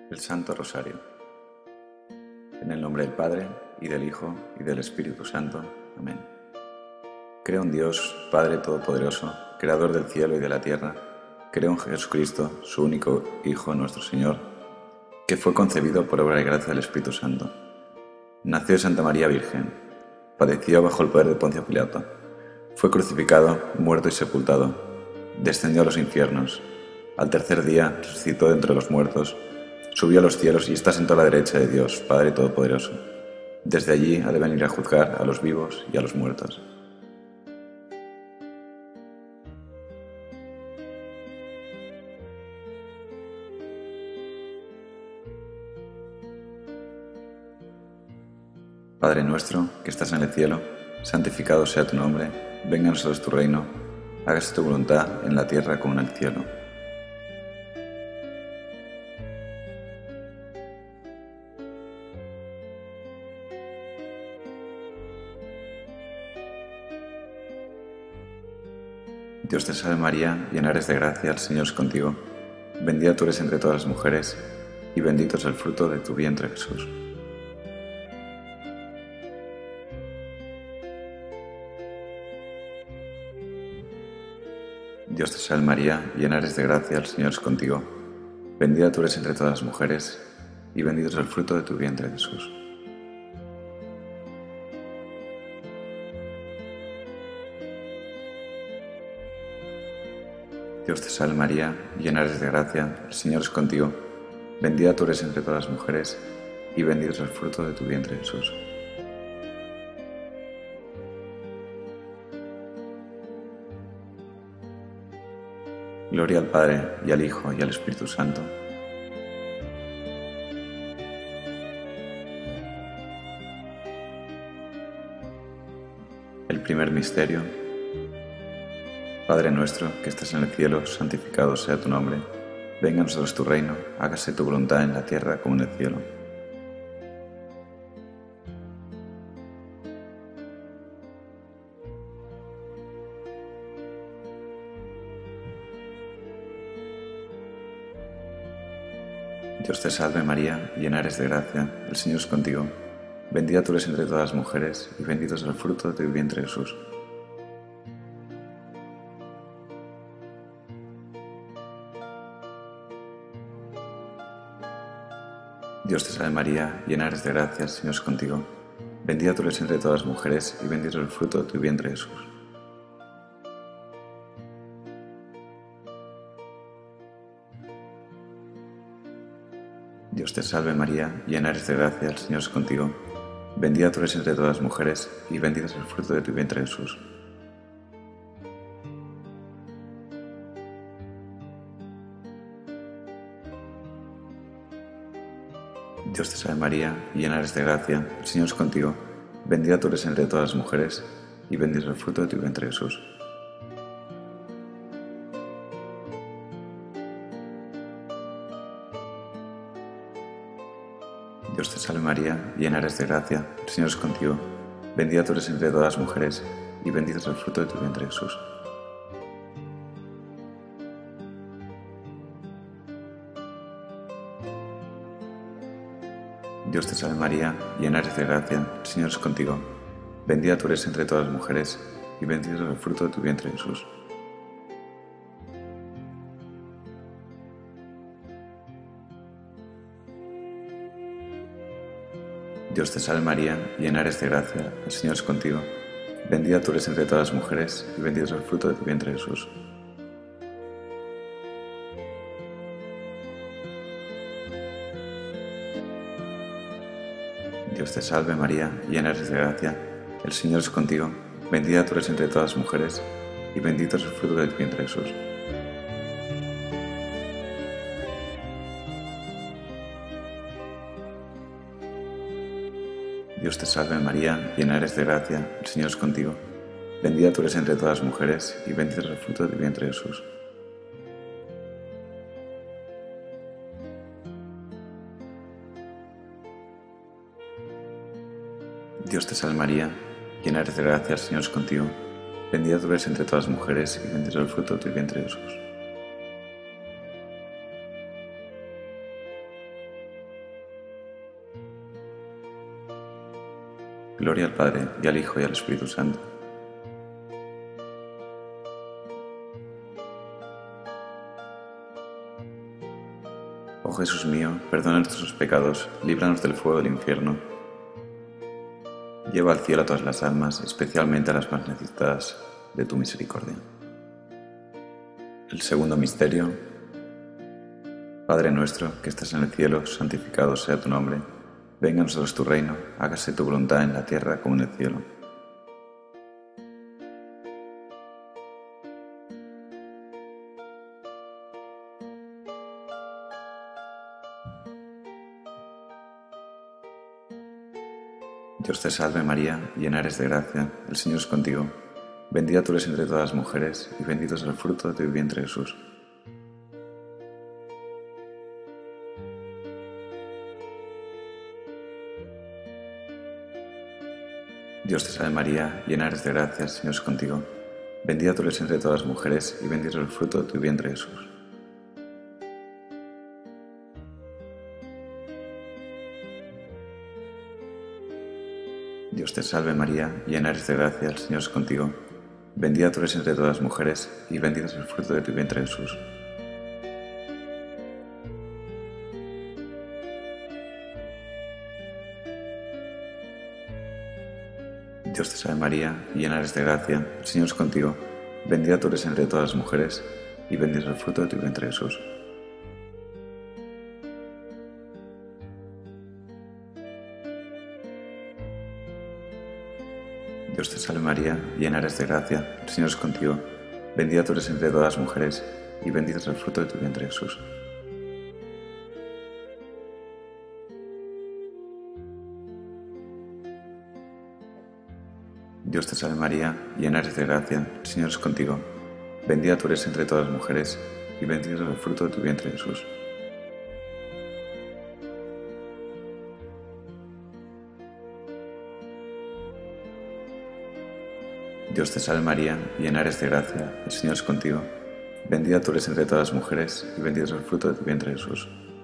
El Santo Rosario. En el nombre del Padre, y del Hijo, y del Espíritu Santo. Amén. Creo en Dios, Padre Todopoderoso, Creador del cielo y de la tierra. Creo en Jesucristo, su único Hijo, nuestro Señor, que fue concebido por obra y gracia del Espíritu Santo. Nació de Santa María Virgen. Padeció bajo el poder de Poncio Pilato. Fue crucificado, muerto y sepultado. Descendió a los infiernos. Al tercer día resucitó de entre los muertos. Subió a los cielos y está sentado a la derecha de Dios, Padre Todopoderoso. Desde allí ha de venir a juzgar a los vivos y a los muertos. Padre nuestro, que estás en el cielo, santificado sea tu nombre, venga a nosotros tu reino, hágase tu voluntad en la tierra como en el cielo. Dios te salve María, llena eres de gracia, el Señor es contigo. Bendita tú eres entre todas las mujeres, y bendito es el fruto de tu vientre Jesús. Dios te salve María, llena eres de gracia, el Señor es contigo. Bendita tú eres entre todas las mujeres, y bendito es el fruto de tu vientre Jesús. Dios te salve María, llena eres de gracia, el Señor es contigo. Bendita tú eres entre todas las mujeres, y bendito es el fruto de tu vientre Jesús. Gloria al Padre, y al Hijo, y al Espíritu Santo. El primer misterio. Padre nuestro, que estás en el cielo, santificado sea tu nombre. Venga a nosotros tu reino, hágase tu voluntad en la tierra como en el cielo. Dios te salve María, llena eres de gracia, el Señor es contigo. Bendita tú eres entre todas las mujeres, y bendito es el fruto de tu vientre Jesús. Dios te salve María, llena eres de gracia, el Señor es contigo. Bendita tú eres entre todas las mujeres, y bendito es el fruto de tu vientre Jesús. Dios te salve María, llena eres de gracia, el Señor es contigo. Bendita tú eres entre todas las mujeres, y bendito es el fruto de tu vientre Jesús. Dios te salve María, llena eres de gracia, el Señor es contigo. Bendita tú eres entre todas las mujeres, y bendito es el fruto de tu vientre Jesús. Dios te salve María, llena eres de gracia, el Señor es contigo. Bendita tú eres entre todas las mujeres, y bendito es el fruto de tu vientre Jesús. Dios te salve María, llena eres de gracia, el Señor es contigo. Bendita tú eres entre todas las mujeres, y bendito es el fruto de tu vientre Jesús. Dios te salve María, llena eres de gracia, el Señor es contigo. Bendita tú eres entre todas las mujeres, y bendito es el fruto de tu vientre Jesús. Dios te salve María, llena eres de gracia, el Señor es contigo. Bendita tú eres entre todas las mujeres, y bendito es el fruto de tu vientre Jesús. Dios te salve María, llena eres de gracia, el Señor es contigo. Bendita tú eres entre todas las mujeres, y bendito es el fruto de tu vientre Jesús. Dios te salve María, llena eres de gracia, el Señor es contigo. Bendita tú eres entre todas las mujeres, y bendito es el fruto de tu vientre Jesús. Gloria al Padre, y al Hijo, y al Espíritu Santo. Oh Jesús mío, perdona nuestros pecados, líbranos del fuego del infierno. Lleva al cielo a todas las almas, especialmente a las más necesitadas de tu misericordia. El segundo misterio. Padre nuestro, que estás en el cielo, santificado sea tu nombre. Venga a nosotros tu reino, hágase tu voluntad en la tierra como en el cielo. Dios te salve María, llena eres de gracia, el Señor es contigo. Bendita tú eres entre todas las mujeres, y bendito es el fruto de tu vientre Jesús. Dios te salve María, llena eres de gracia, el Señor es contigo. Bendita tú eres entre todas las mujeres, y bendito es el fruto de tu vientre Jesús. Dios te salve María, llena eres de gracia, el Señor es contigo. Bendita tú eres entre todas las mujeres, y bendito es el fruto de tu vientre Jesús. Dios te salve María, llena eres de gracia, el Señor es contigo. Bendita tú eres entre todas las mujeres, y bendito es el fruto de tu vientre Jesús. Dios te salve María, llena eres de gracia, el Señor es contigo. Bendita tú eres entre todas las mujeres, y bendito es el fruto de tu vientre Jesús. Dios te salve María, llena eres de gracia, el Señor es contigo. Bendita tú eres entre todas las mujeres, y bendito es el fruto de tu vientre Jesús. Dios te salve María, llena eres de gracia, el Señor es contigo. Bendita tú eres entre todas las mujeres, y bendito es el fruto de tu vientre Jesús.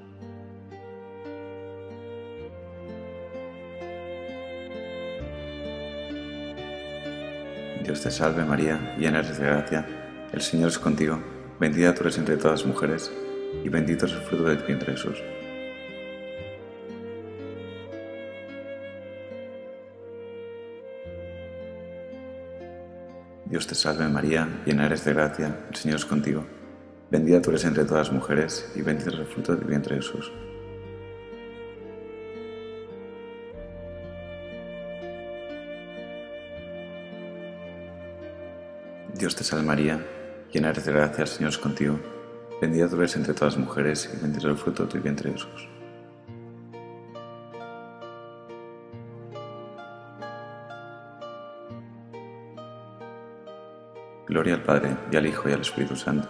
Dios te salve María, llena eres de gracia, el Señor es contigo. Bendita tú eres entre todas las mujeres, y bendito es el fruto de tu vientre Jesús. Dios te salve María, llena eres de gracia, el Señor es contigo. Bendita tú eres entre todas las mujeres, y bendito es el fruto de tu vientre Jesús. Dios te salve María, llena eres de gracia, el Señor es contigo. Bendita tú eres entre todas las mujeres, y bendito es el fruto de tu vientre Jesús. Gloria al Padre, y al Hijo, y al Espíritu Santo.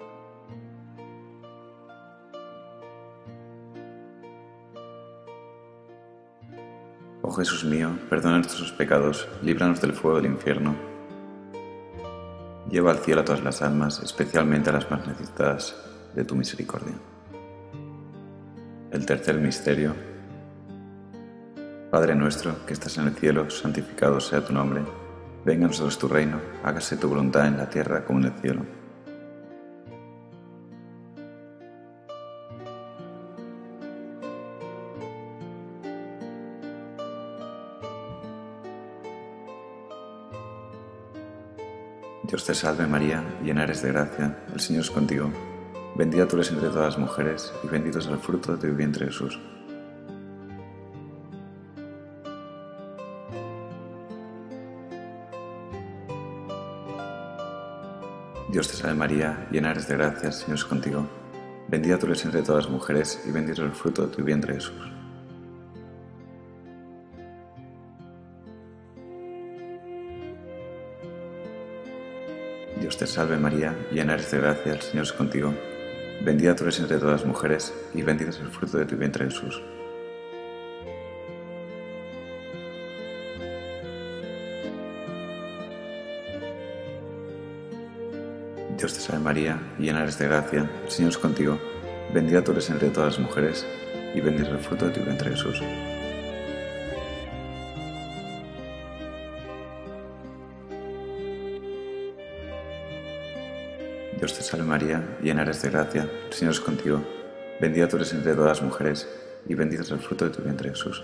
Oh Jesús mío, perdona nuestros pecados, líbranos del fuego del infierno. Lleva al cielo a todas las almas, especialmente a las más necesitadas de tu misericordia. El tercer misterio. Padre nuestro, que estás en el cielo, santificado sea tu nombre. Venga a nosotros tu reino, hágase tu voluntad en la tierra como en el cielo. Dios te salve María, llena eres de gracia, el Señor es contigo. Bendita tú eres entre todas las mujeres, y bendito es el fruto de tu vientre Jesús. Dios te salve María, llena eres de gracia, el Señor es contigo. Bendita tú eres entre todas las mujeres, y bendito es el fruto de tu vientre Jesús. Dios te salve María, llena eres de gracia, el Señor es contigo. Bendita tú eres entre todas las mujeres, y bendito es el fruto de tu vientre Jesús. Dios te salve María, llena eres de gracia, el Señor es contigo. Bendita tú eres entre todas las mujeres, y bendito es el fruto de tu vientre Jesús. Dios te salve María, llena eres de gracia, el Señor es contigo. Bendita tú eres entre todas las mujeres, y bendito es el fruto de tu vientre Jesús.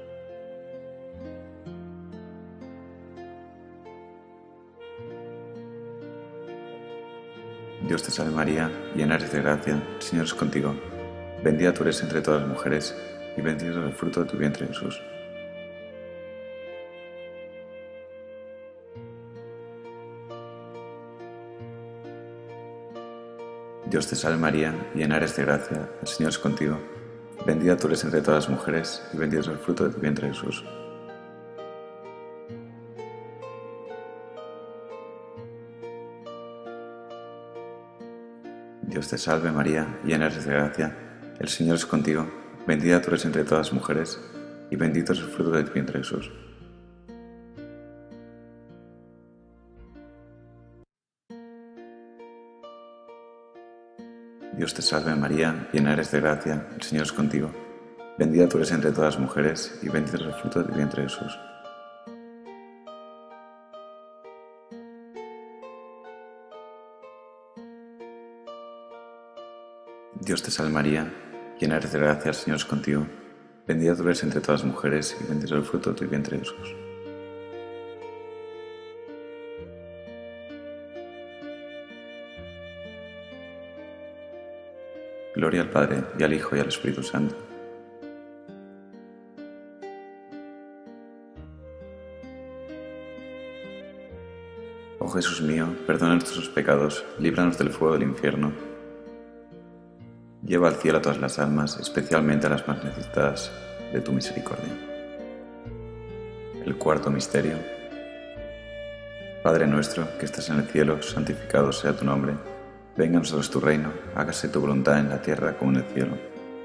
Dios te salve María, llena eres de gracia, el Señor es contigo. Bendita tú eres entre todas las mujeres, y bendito es el fruto de tu vientre Jesús. Dios te salve María, llena eres de gracia, el Señor es contigo. Bendita tú eres entre todas las mujeres, y bendito es el fruto de tu vientre Jesús. Dios te salve María, llena eres de gracia, el Señor es contigo. Bendita tú eres entre todas las mujeres, y bendito es el fruto de tu vientre Jesús. Dios te salve María, llena eres de gracia, el Señor es contigo. Bendita tú eres entre todas las mujeres, y bendito es el fruto de tu vientre Jesús. Dios te salve María, llena eres de gracia, el Señor es contigo. Bendita tú eres entre todas las mujeres, y bendito es el fruto de tu vientre Jesús. Gloria al Padre, y al Hijo, y al Espíritu Santo. Oh Jesús mío, perdona nuestros pecados, líbranos del fuego del infierno. Lleva al cielo a todas las almas, especialmente a las más necesitadas de tu misericordia. El cuarto misterio. Padre nuestro, que estás en el cielo, santificado sea tu nombre. Venga a nosotros tu reino, hágase tu voluntad en la tierra como en el cielo.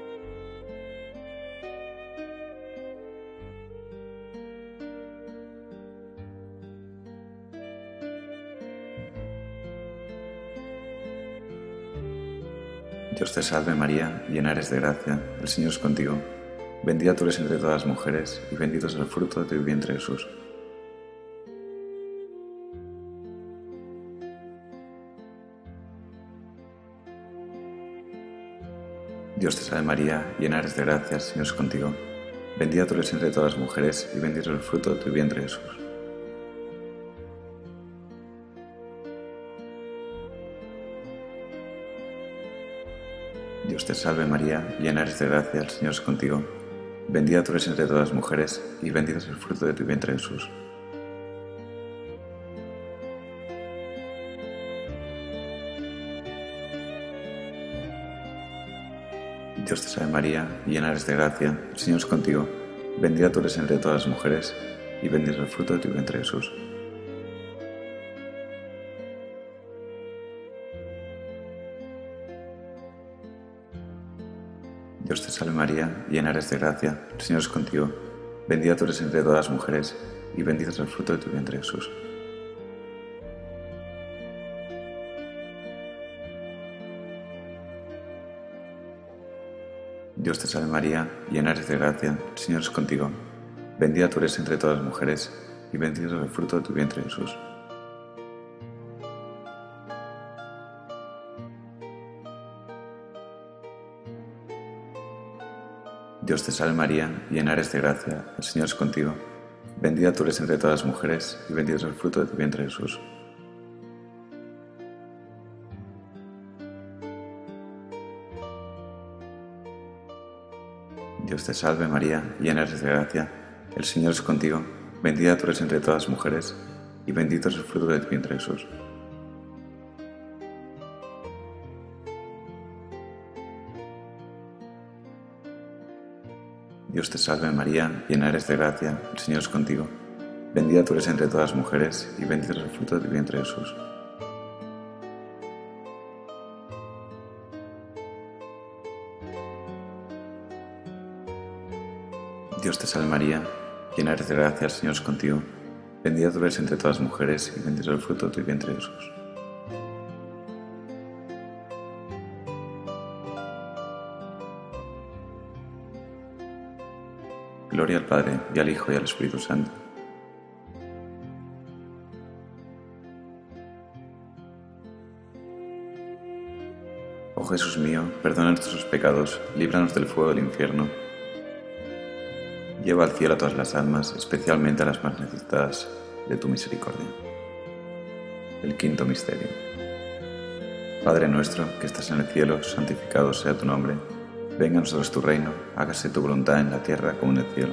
Dios te salve María, llena eres de gracia, el Señor es contigo. Bendita tú eres entre todas las mujeres, y bendito es el fruto de tu vientre Jesús. Dios te salve María, llena eres de gracia, el Señor es contigo. Bendita tú eres entre todas las mujeres, y bendito es el fruto de tu vientre Jesús. Dios te salve María, llena eres de gracia, el Señor es contigo. Bendita tú eres entre todas las mujeres, y bendito es el fruto de tu vientre Jesús. Dios te salve María, llena eres de gracia, el Señor es contigo. Bendita tú eres entre todas las mujeres, y bendito es el fruto de tu vientre Jesús. Dios te salve María, llena eres de gracia, el Señor es contigo. Bendita tú eres entre todas las mujeres, y bendito es el fruto de tu vientre Jesús. Dios te salve María, llena eres de gracia, el Señor es contigo. Bendita tú eres entre todas las mujeres, y bendito es el fruto de tu vientre Jesús. Dios te salve María, llena eres de gracia, el Señor es contigo. Bendita tú eres entre todas las mujeres, y bendito es el fruto de tu vientre Jesús. Dios te salve María, llena eres de gracia, el Señor es contigo. Bendita tú eres entre todas las mujeres, y bendito es el fruto de tu vientre Jesús. Dios te salve María, llena eres de gracia, el Señor es contigo. Bendita tú eres entre todas las mujeres, y bendito es el fruto de tu vientre Jesús. Dios te salve María, llena eres de gracia, el Señor es contigo. Bendita tú eres entre todas las mujeres, y bendito es el fruto de tu vientre Jesús. Gloria al Padre, y al Hijo, y al Espíritu Santo. Oh Jesús mío, perdona nuestros pecados, líbranos del fuego del infierno. Lleva al cielo a todas las almas, especialmente a las más necesitadas de tu misericordia. El quinto misterio. Padre nuestro, que estás en el cielo, santificado sea tu nombre. Venga a nosotros tu reino, hágase tu voluntad en la tierra como en el cielo.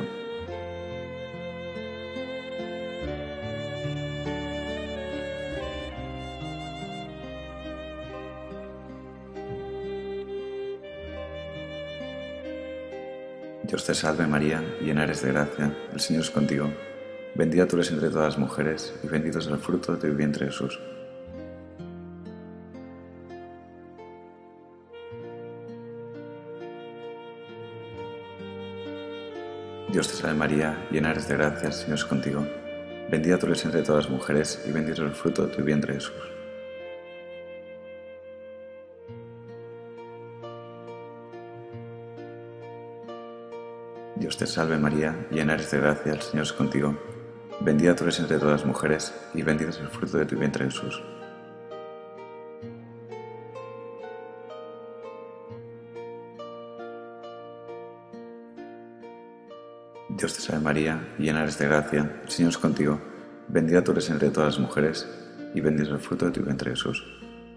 Dios te salve María, llena eres de gracia, el Señor es contigo. Bendita tú eres entre todas las mujeres, y bendito es el fruto de tu vientre Jesús. Dios te salve María, llena eres de gracia, el Señor es contigo. Bendita tú eres entre todas las mujeres, y bendito es el fruto de tu vientre Jesús. Dios te salve María, llena eres de gracia, el Señor es contigo. Bendita tú eres entre todas las mujeres, y bendito es el fruto de tu vientre Jesús. Dios te salve María, llena eres de gracia, el Señor es contigo. Bendita tú eres entre todas las mujeres, y bendito es el fruto de tu vientre Jesús.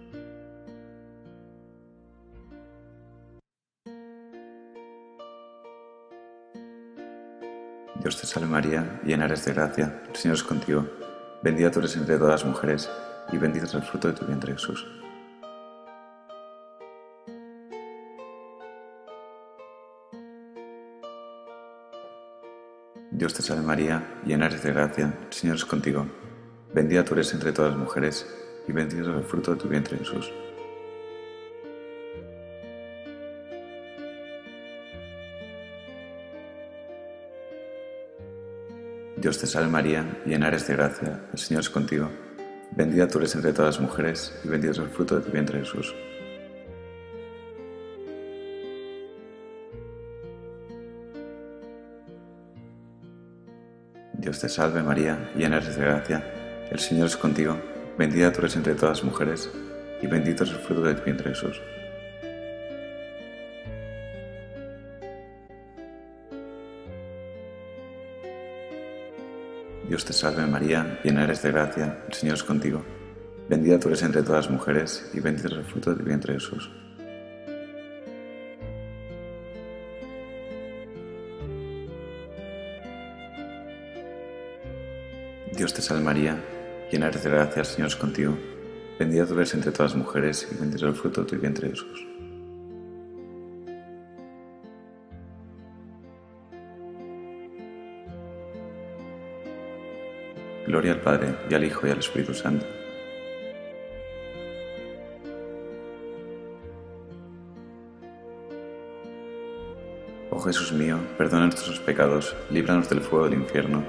Dios te salve María, llena eres de gracia, el Señor es contigo. Bendita tú eres entre todas las mujeres, y bendito es el fruto de tu vientre Jesús. Dios te salve María, llena eres de gracia, el Señor es contigo. Bendita tú eres entre todas las mujeres, y bendito es el fruto de tu vientre Jesús. Dios te salve María, llena eres de gracia, el Señor es contigo. Bendita tú eres entre todas las mujeres, y bendito es el fruto de tu vientre Jesús. Dios te salve María, llena eres de gracia, el Señor es contigo. Bendita tú eres entre todas las mujeres, y bendito es el fruto de tu vientre Jesús. Dios te salve María, llena eres de gracia, el Señor es contigo. Bendita tú eres entre todas las mujeres, y bendito es el fruto de tu vientre Jesús. Dios te salve María, llena eres de gracia, el Señor es contigo. Bendita tú eres entre todas las mujeres, y bendito es el fruto de tu vientre Jesús. Gloria al Padre, y al Hijo, y al Espíritu Santo. Oh Jesús mío, perdona nuestros pecados, líbranos del fuego del infierno.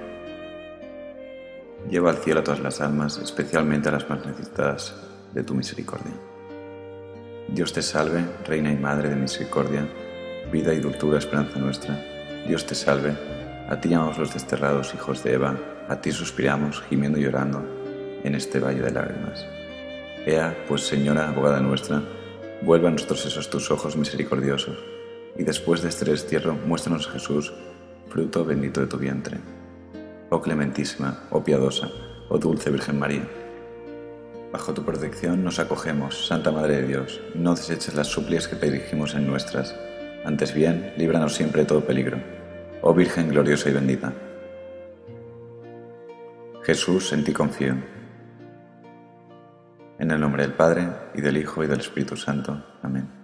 Lleva al cielo a todas las almas, especialmente a las más necesitadas de tu misericordia. Dios te salve, Reina y Madre de misericordia, vida y dulzura, esperanza nuestra. Dios te salve, a ti llamamos los desterrados hijos de Eva, a ti suspiramos, gimiendo y llorando, en este valle de lágrimas. Ea, pues Señora, abogada nuestra, vuelva a nosotros esos tus ojos misericordiosos, y después de este destierro muéstranos a Jesús, fruto bendito de tu vientre. Oh clementísima, oh piadosa, oh dulce Virgen María. Bajo tu protección nos acogemos, Santa Madre de Dios, no deseches las súplicas que te dirigimos en nuestras, antes bien, líbranos siempre de todo peligro. Oh Virgen gloriosa y bendita. Jesús, en ti confío. En el nombre del Padre, y del Hijo, y del Espíritu Santo. Amén.